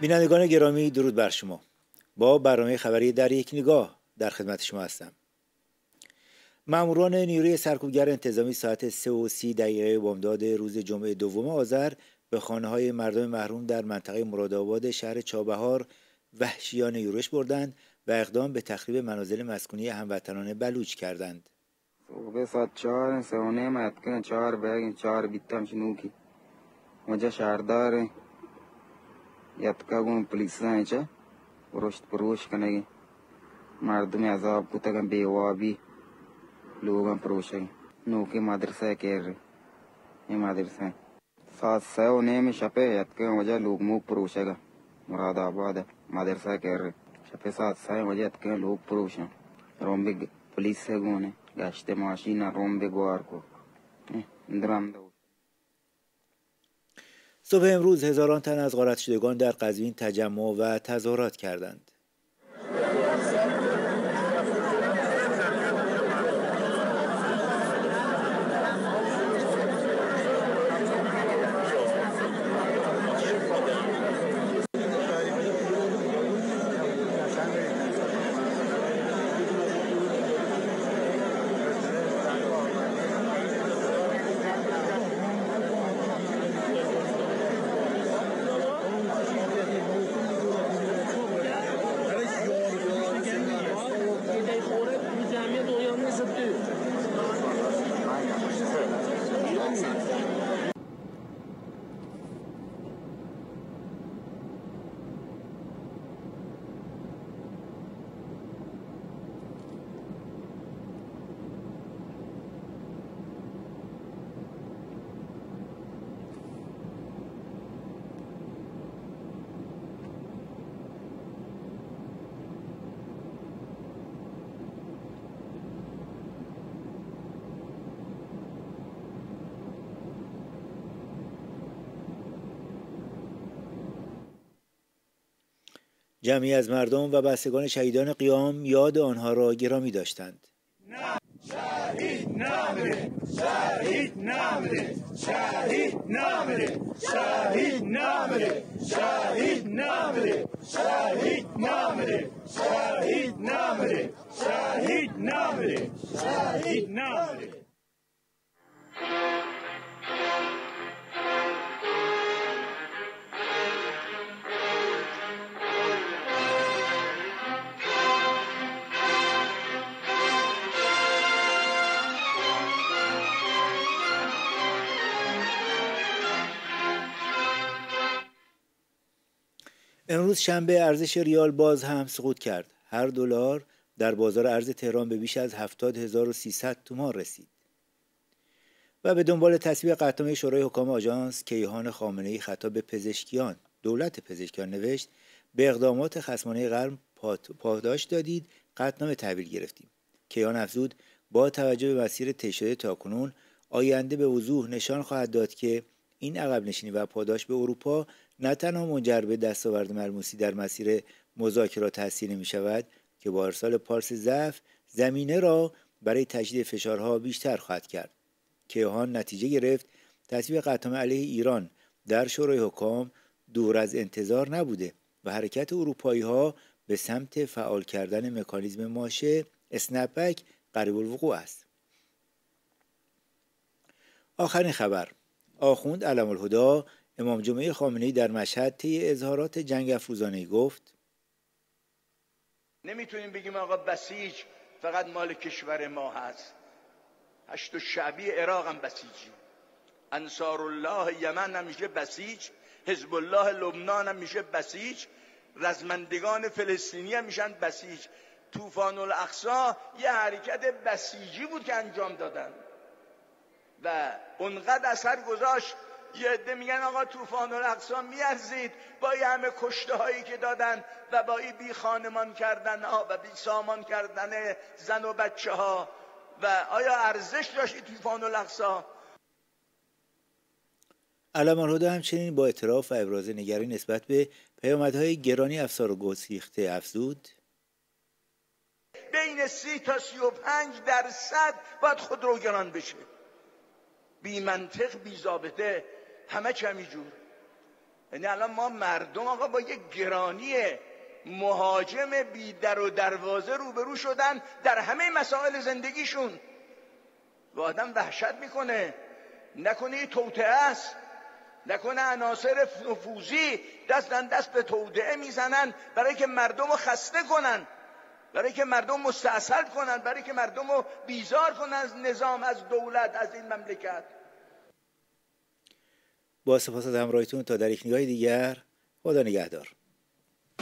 بینندگان گرامی درود بر شما. با برنامه خبری در یک نگاه در خدمت شما هستم. ماموران نیروی سرکوبگر انتظامی ساعت 3:30 بامداد روز جمعه دوم آذر به خانه‌های مردم محروم در منطقه مرادآباد شهر چابهار وحشیانه یورش بردند و اقدام به تخریب منازل مسکونی هموطنان بلوچ کردند. صبح ساعت 4 سوانه متکن 4 بگین 4 بیتم شنوکی مجا شهردار یتکاگون پلیسان چه پروش کنگی مردم عذاب کتگم بیوابی لوگم پروشگی نوکی مدرسه کر این مدرسه ساعت 3 شپه یتکا مجا لوگ موک پروشگا مراد آباد مدرسه کر شپه ساعت 3 مجا یتکا لوگ پروشن روم پلیس گونه گشت ماشین روم بگوار کو درام دو. صبح امروز هزاران تن از غارت شدگان در قزوین تجمع و تظاهرات کردند. جمعی از مردم و بستگان شهیدان قیام یاد آنها را گرامی داشتند. شهید نامره، شهید نامره، شهید نامره، شهید نامره، شهید نامره، شهید نامره، شهید نامره، شهید نامره، شهید نامره. امروز شنبه ارزش ریال باز هم سقوط کرد. هر دلار در بازار ارز تهران به بیش از 70300 تومان رسید. و به دنبال تصویب قطعنامه شورای حکام آژانس کیهان خامنه‌ای خطاب به پزشکیان دولت پزشکیان نوشت: به اقدامات خصمانه غرب پاداش دادید، قطعنامه تحویل گرفتیم. کیهان افزود: با توجه به مسیر طی شده تاکنون آینده به وضوح نشان خواهد داد که این عقب نشینی و پاداش به اروپا نه تنها منجر به دستاورد ملموسی در مسیر مذاکرات هستی نمی شود که با ارسال پارس ضعف زمینه را برای تشدید فشارها بیشتر خواهد کرد. کیهان نتیجه گرفت تصویب قطعنامه علیه ایران در شورای حکام دور از انتظار نبوده و حرکت اروپایی ها به سمت فعال کردن مکانیزم ماشه اسنپبک قریب الوقوع است. آخرین خبر: آخوند علم الهدی امام جمعه خامنه‌ای در مشهد طی اظهارات جنگ افروزانه‌ای گفت: نمیتونیم بگیم آقا بسیج فقط مال کشور ما هست. هشت شعبی عراق هم بسیجی، انصار الله یمن هم میشه بسیج، حزب الله لبنان هم میشه بسیج، رزمندگان فلسطینی هم میشن بسیج. طوفان الاقصی یه حرکت بسیجی بود که انجام دادن و اونقدر اثر گذاشت. یه عده میگن آقا طوفان الاقصی میارزید با این همه کشته هایی که دادن و با این بی خانمان کردن ها و بی سامان کردن زن و بچه ها و آیا ارزش داشت طوفان الاقصی؟ علم الهدی همچنین با اعتراف و ابراز نگرانی نسبت به پیامدهای گرانی افسار و گسیخته افزود: بین 30 تا 35% باید خودرو گران بشه. بی منطق بی ضابطه همه چی همینجور. یعنی الان ما مردم آقا با یک گرانی مهاجم بی در و دروازه روبرو شدن در همه مسائل زندگیشون و آدم وحشت میکنه. نکنه یه توطئه است، نکنه عناصر نفوذی دست به توطئه میزنن برای که مردم رو خسته کنن، برای که مردم مستعصل کنن، برای که مردم رو بیزار کنن از نظام، از دولت، از این مملکت. با سپاس از همراهیتون تا در یک نگاه دیگر، خدا نگهدار.